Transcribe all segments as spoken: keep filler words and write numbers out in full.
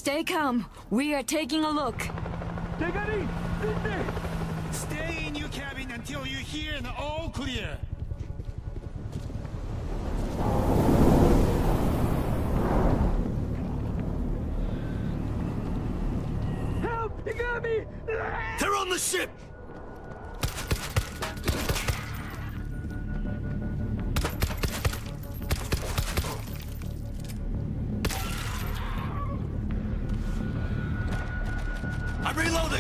Stay calm. We are taking a look. Stay in your cabin until you hear an all clear. Help! He got me! They're on the ship! I'm reloading!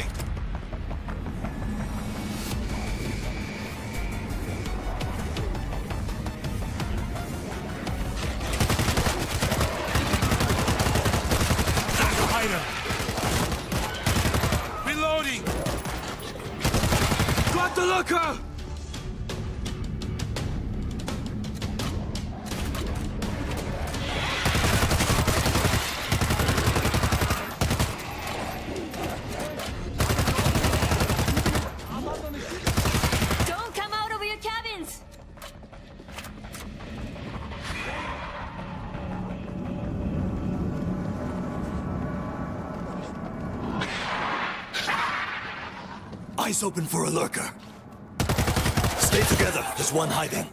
That's a hider! Reloading! Got the looker! Don't come out of your cabins! Eyes open for a lurker. Stay together. There's one hiding.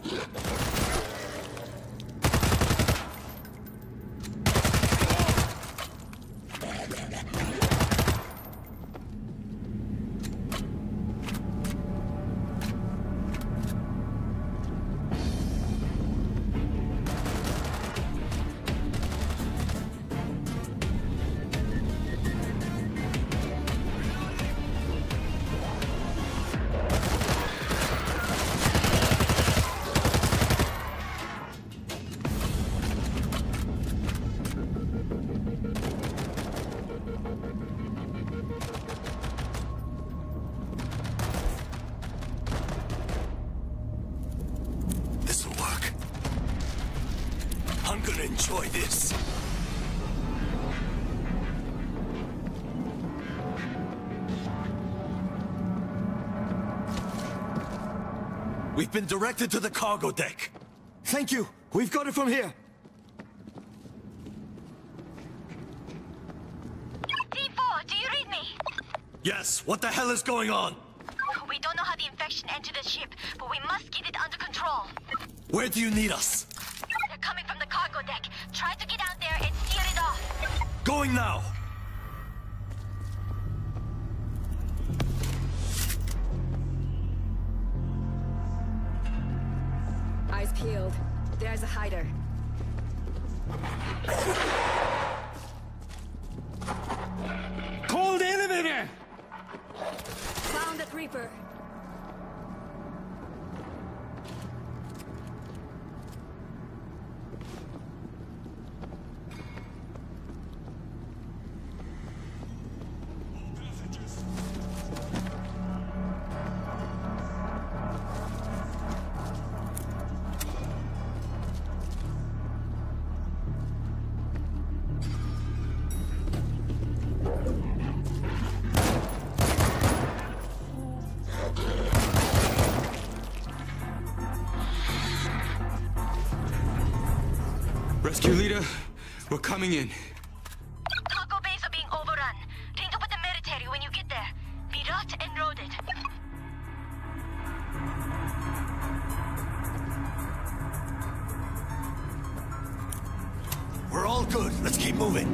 This'll work. I'm gonna enjoy this. We've been directed to the cargo deck. Thank you. We've got it from here. D four, do you read me? Yes, what the hell is going on? We don't know how the infection entered the ship, but we must get it under control. Where do you need us? They're coming from the cargo deck. Try to get out there and steer it off. Going now! Eyes peeled. There's a hider. Cold elevator! Found the creeper. Rescue leader, we're coming in. Cargo bays are being overrun. Link up with the military when you get there. Be rot and loaded. We're all good. Let's keep moving.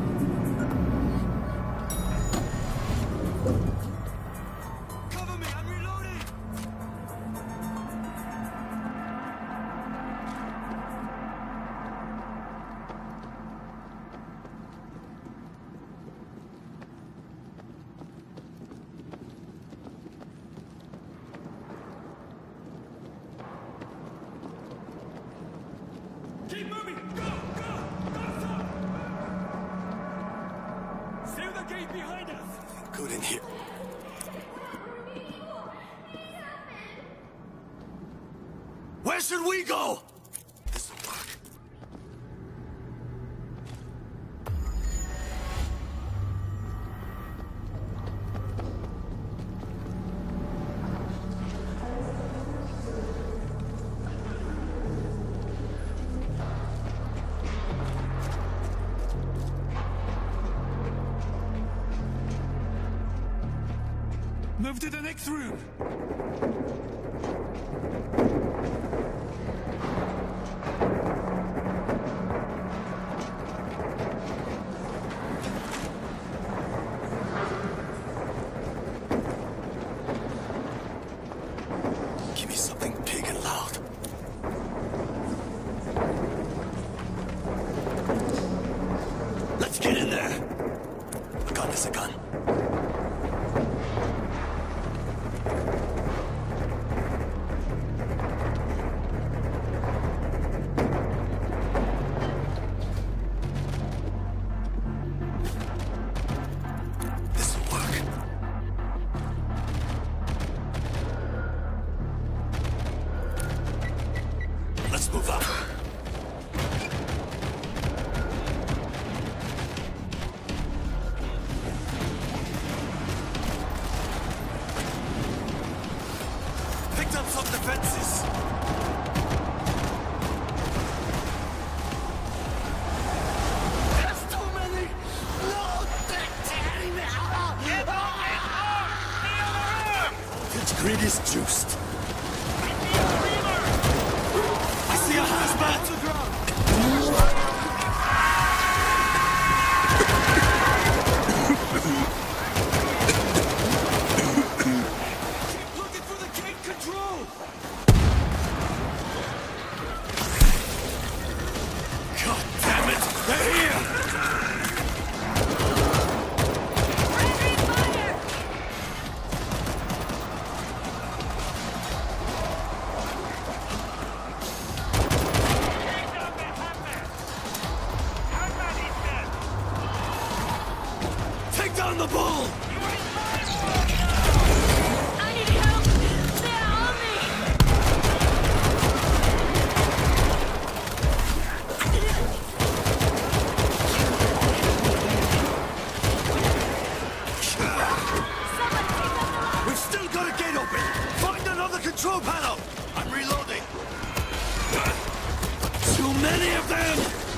Cover me, I'm reloading! Keep moving! Go! Go! Faster! Seal the gate behind us! Good in here. Where should we go? This'll work. Move to the next room. Give me something big and loud. Let's get in there. A gun is a gun. Let's move up. Picked up some defenses. There's too many. No, they're tearing me out. Get on it, on! His greed is juiced. I see a hazmat! Keep looking for the gate control! God damn it! They're here! Friendly fire! Take down the bull! I need help! They're on me! We've still got a gate open! Find another control panel! I'm reloading! Too many of them!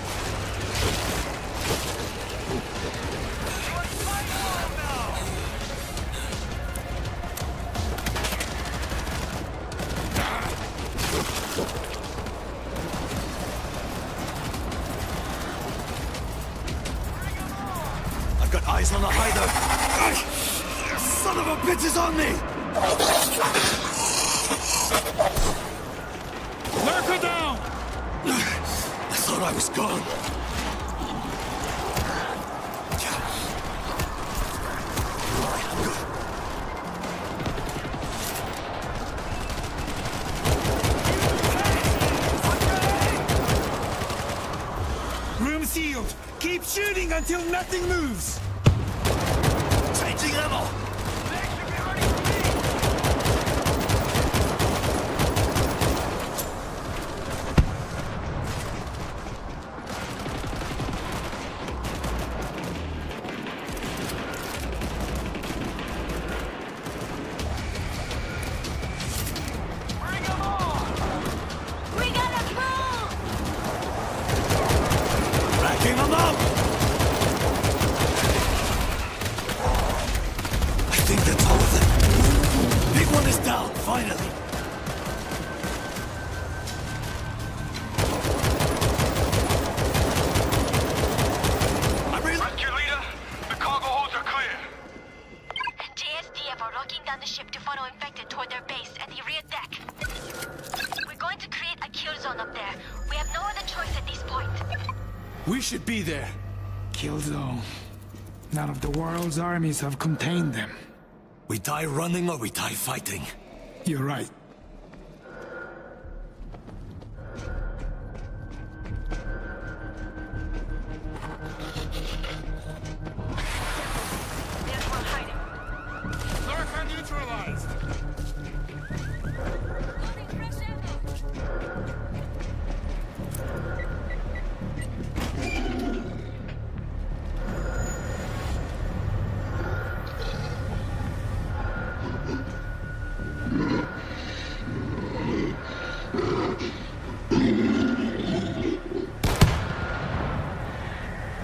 I've got eyes on the hider! Son of a bitch is on me! Lurker down! I thought I was gone. Room sealed. Keep shooting until nothing moves. Changing ammo! We gotta move! Racking them up! I think that's all of them. Big one is down, finally. I'm re- Rescue leader, the cargo holds are clear. J S D F are locking down the ship to funnel infected toward their base at the rear deck. We're going to create a kill zone up there. We have no other choice at this point. We should be there. Kill zone. None of the world's armies have contained them. We die running or we die fighting. You're right. There's one hiding. Lurker neutralized. Loading fresh ammo!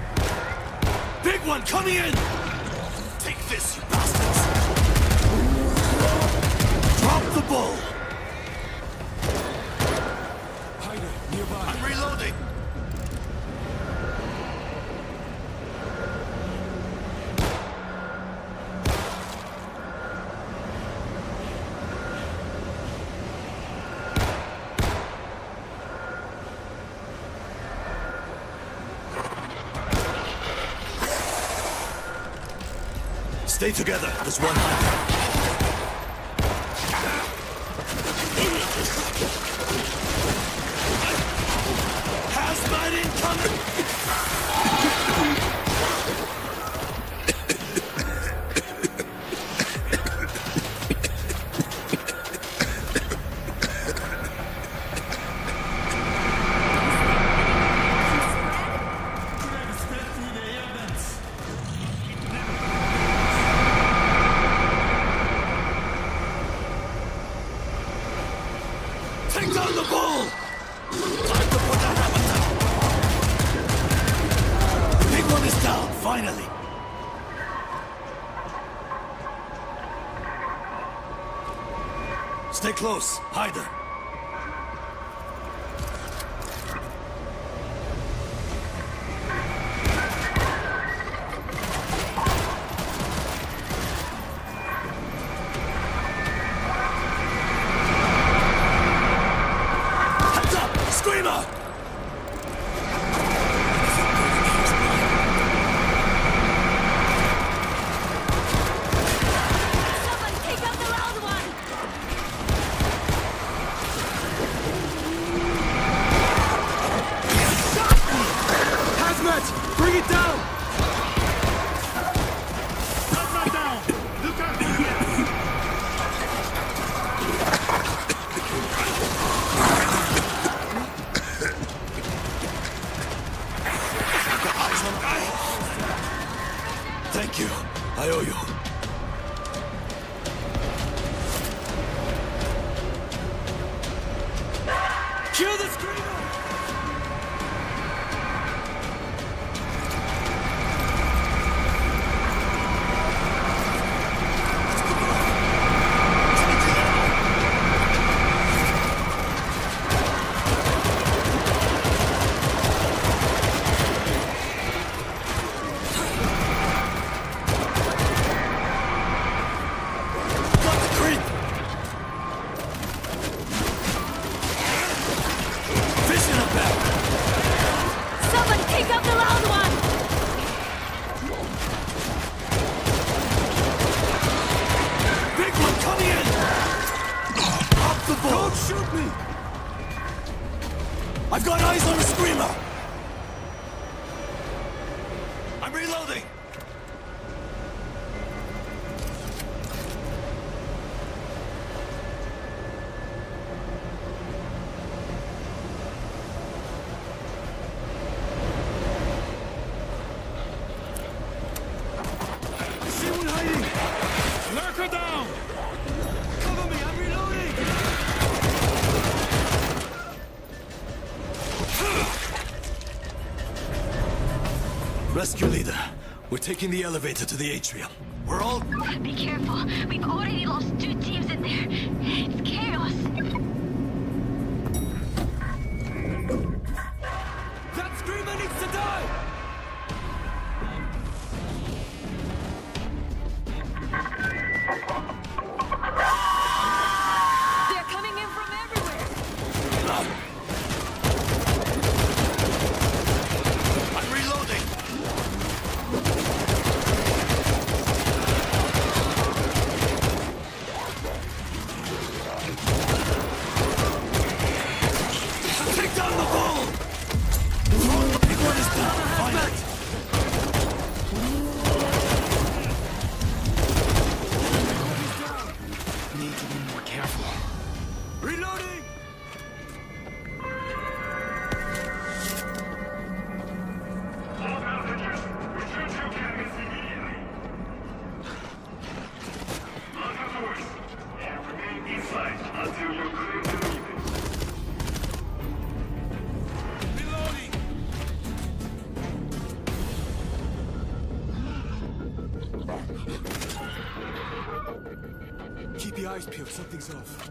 Big one coming in! Take this, you bastards! bull! Hyder, nearby. I'm reloading! Stay together. There's one Hyder. Hazmat incoming! Take down the bull! Time to put the hammer down! The big one is down, finally! Stay close, Hyder. Heads up! Screamer! Someone take out the loud one! Hazmat! Bring it down! Hazmat down! Look out for the Thank you. I owe you. Kill the screamer! Got the creep! Fish in a bag! Someone take out the loud one! Big one coming in! Up the bull! Don't shoot me! I've got eyes on a screamer! I'm reloading! See one hiding! Lurker down! Cover me, I'm reloading! Rescue leader, we're taking the elevator to the atrium. We're all... Be careful. We've already lost two teams in there. It's chaos. That screamer needs to die! They're coming in from everywhere! I'm reloading! your eyes peeled. Something's off.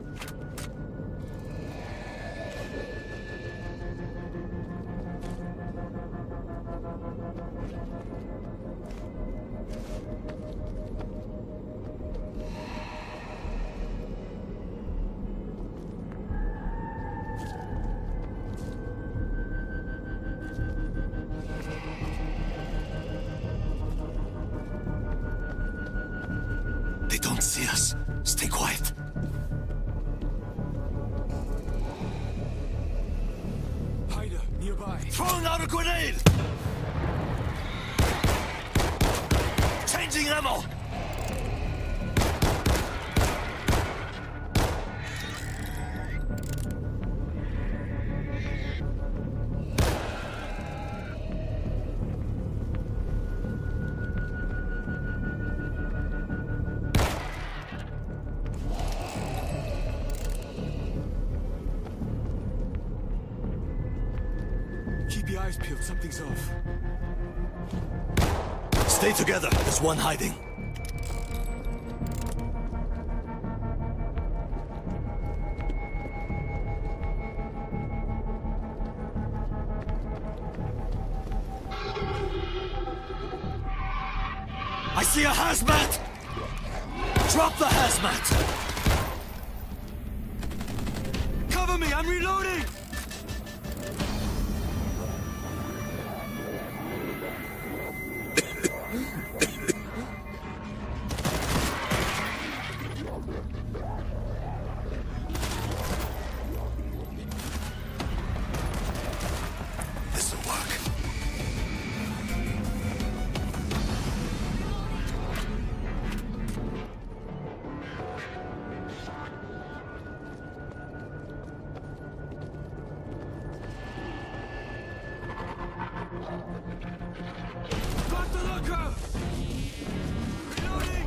They don't see us. Stay quiet. Hyder, nearby. Throwing out a grenade! Changing ammo! Keep your eyes peeled. Something's off. Stay together. There's one hiding. I see a hazmat! Drop the hazmat! Cover me! I'm reloading! This'll work. Got the locker! Reloading!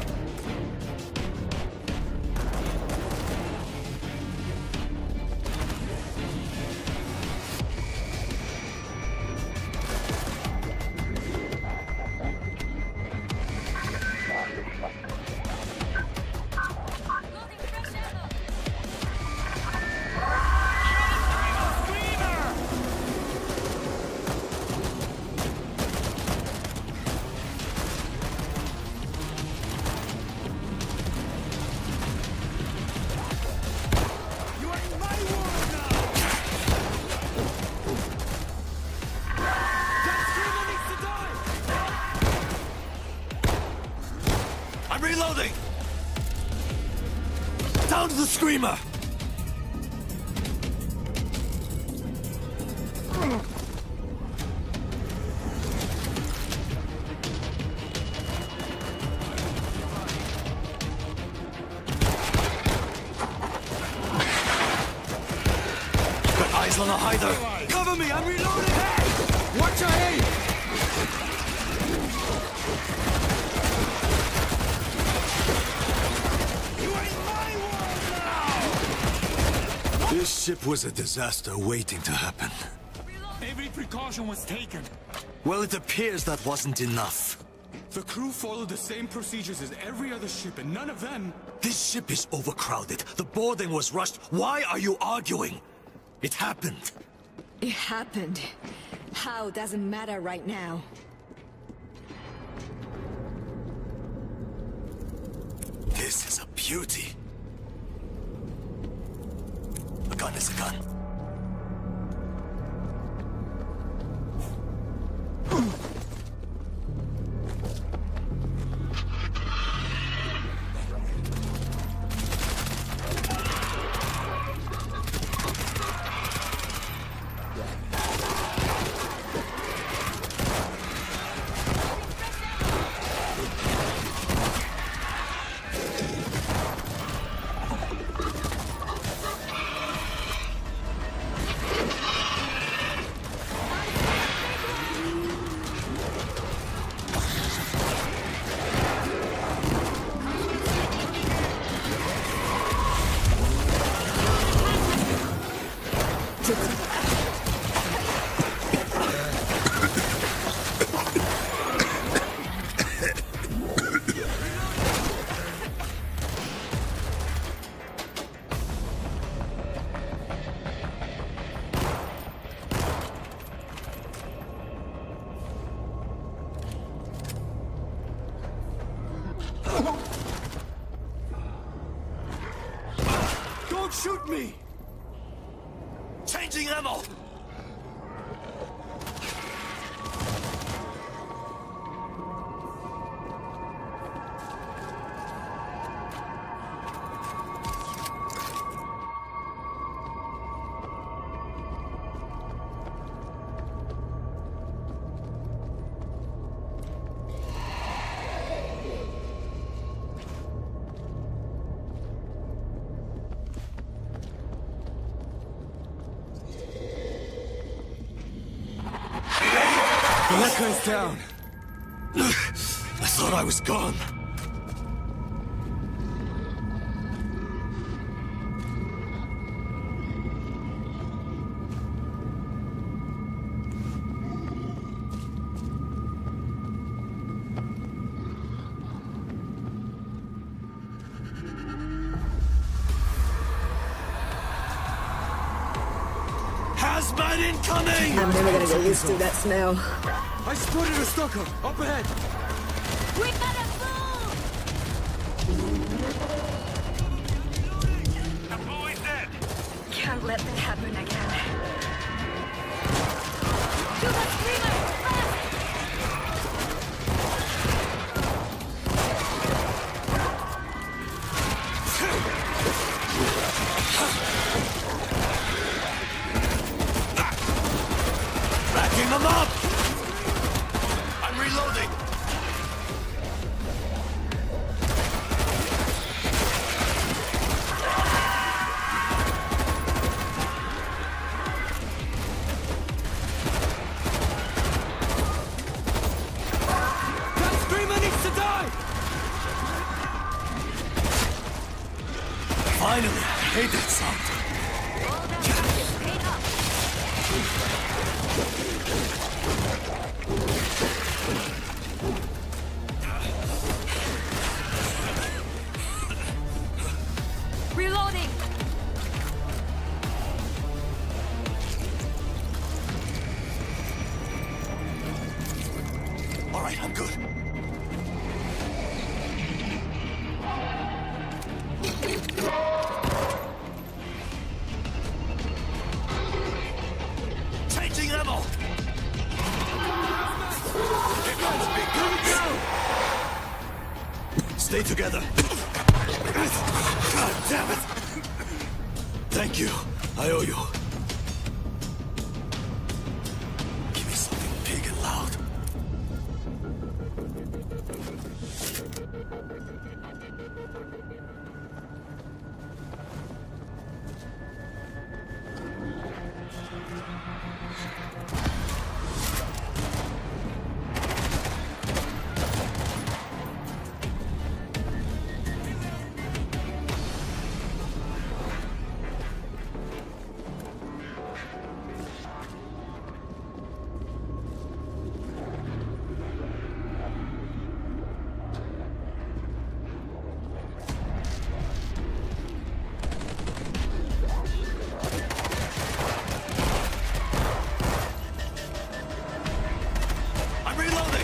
Loading fresh ammo. You ain't my world now! That screamer needs to die! I'm reloading! Down to the screamer! Got eyes on a hider! Cover me! I'm reloading! Hey! Watch your aim! You ain't my world now! This ship was a disaster waiting to happen. Every precaution was taken. Well, it appears that wasn't enough. The crew followed the same procedures as every other ship, and none of them... This ship is overcrowded. The boarding was rushed. Why are you arguing? It happened. It happened. How doesn't matter right now. This is a beauty. A gun is a gun. shoot me! Changing ammo! That guy's down. I thought I was gone. Hazmat incoming! I'm never gonna get used to that smell. I spotted a stalker up ahead. We gotta move! The boy's dead. Can't let that happen again. To the screamer! Fast! Backing them up! I'm reloading! That screamer needs to die! Finally! I hate that sound. All that work is paid off. Reloading! All right, I'm good. Changing ammo! Stay together. God damn it! Thank you. I owe you. Give me something big and loud. I'm reloading!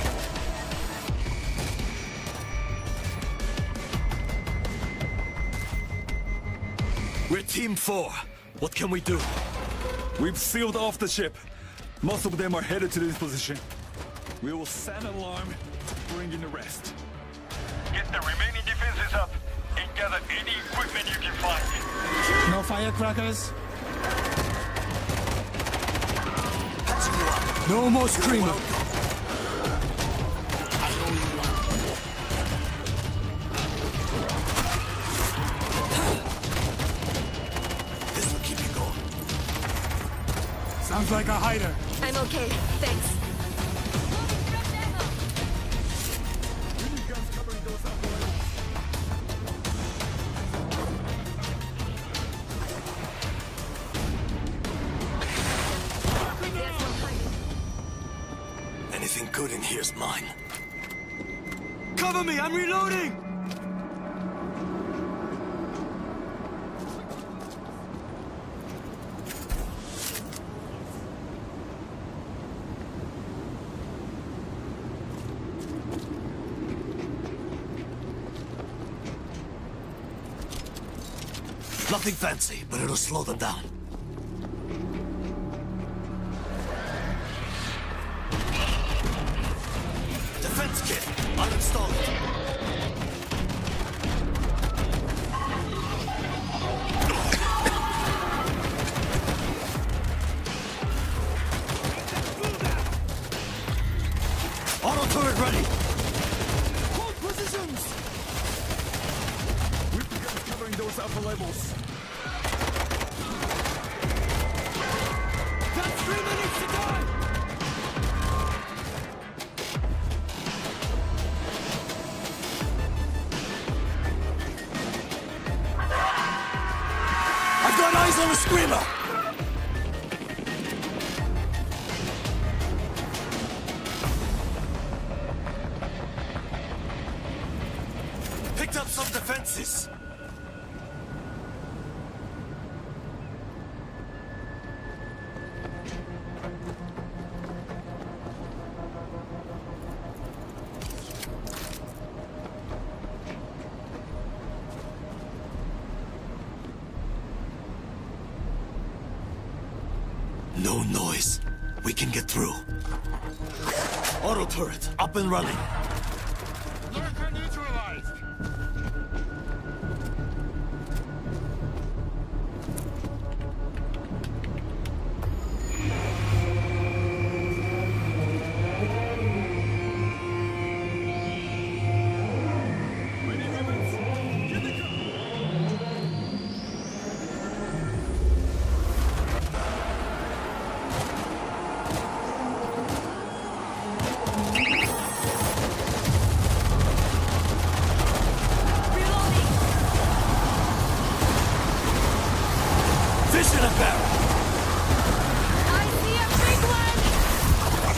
We're Team Four. What can we do? We've sealed off the ship. Most of them are headed to this position. We will sound an alarm to bring in the rest. Get the remaining defenses up and gather any equipment you can find. No firecrackers? Patching you up. No more screamer. This will keep you going. Sounds like a hider. I'm okay, thanks. Anything good in here's mine. Cover me! I'm reloading! Nothing fancy, but it'll slow them down. Defense kit. Uninstall it. Auto turret ready. Hold positions! We've begun covering those alpha levels. That's three minutes to die! I've got eyes on the Screamer! Picked up some defenses. No noise. We can get through. Auto turret, up and running. Lurker neutralized. Fish in a barrel! I see a big one!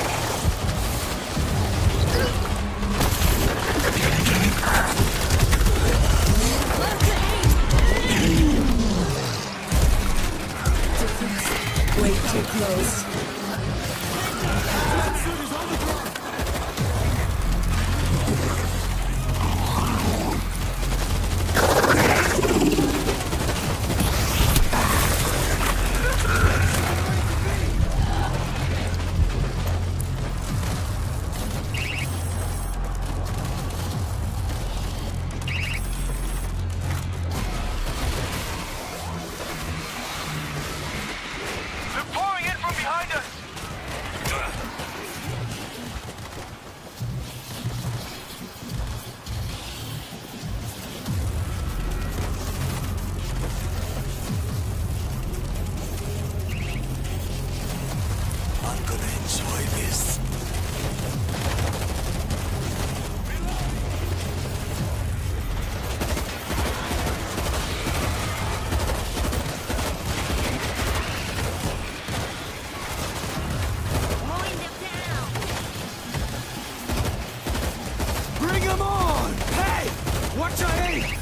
Way too close. They're pouring in from behind us! I'm gonna enjoy this. Mowing them down! Bring them on! Hey! Watch your aim!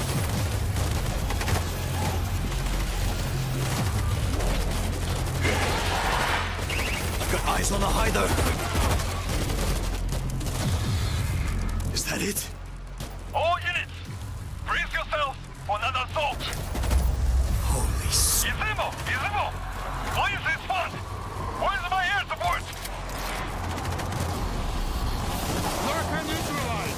I've got eyes on the hider. Is that it? All units! Brace yourselves for another assault! Holy s... Izimo! Izimo! Please respond! Where's my air support? Lurker neutralized!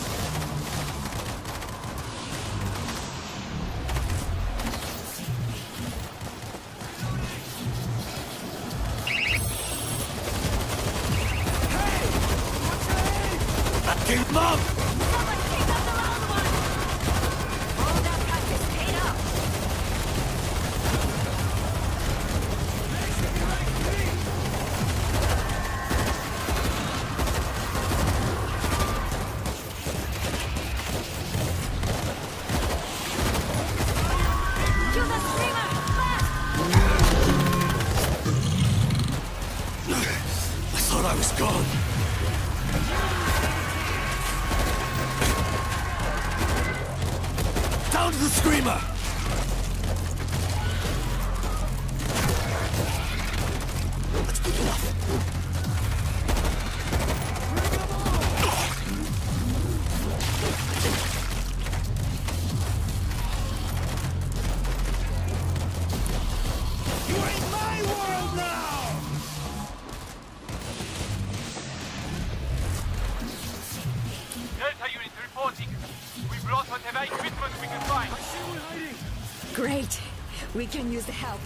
That came up! Someone pick up the round one! All that practice paid off! Kill the Screamer! Fast! I thought I was gone. Down to the Screamer! That's good enough. Great. We can use the help.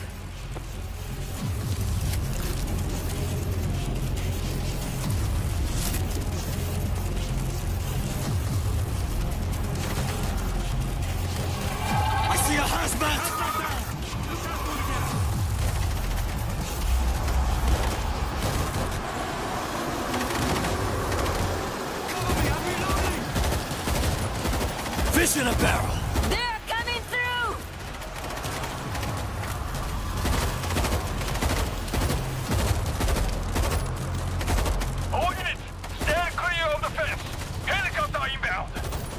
I see a hazmat! Fish in a barrel! They're coming through! All units, stand clear of the fence. Helicopter inbound.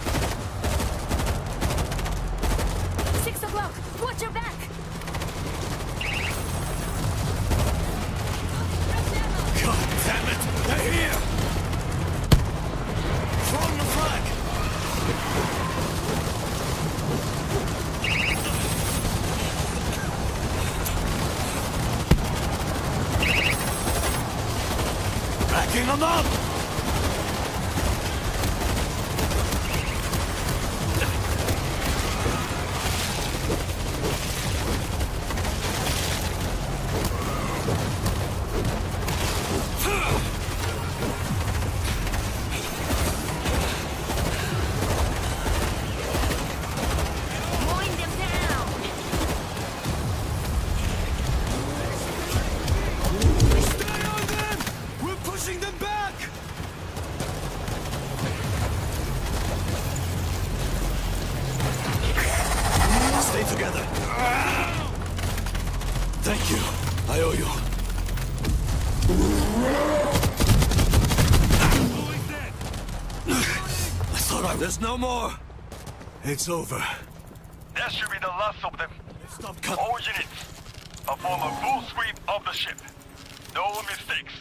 Six o'clock! Watch your back! God damn it! They're here! Throwing the flag! Backing them up! Mowing them down! Stay on them! We're pushing them back! Stay together. Thank you. I owe you. I thought I... There's no more. It's over. That should be the last of them. Stop cut. All units, perform a full sweep of the ship. No mistakes.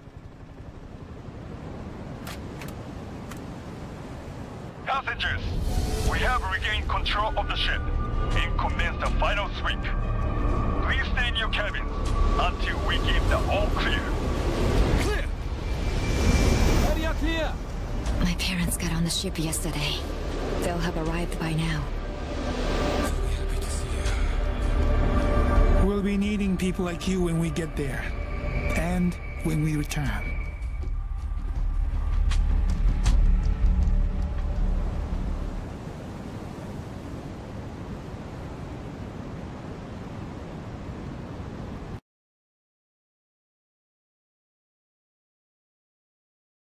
Passengers, we have regained control of the ship and commence the final sweep. Please stay in your cabins until we give the all clear. Clear! Area clear! My parents got on the ship yesterday. They'll have arrived by now. We'll be needing people like you when we get there. And when we return.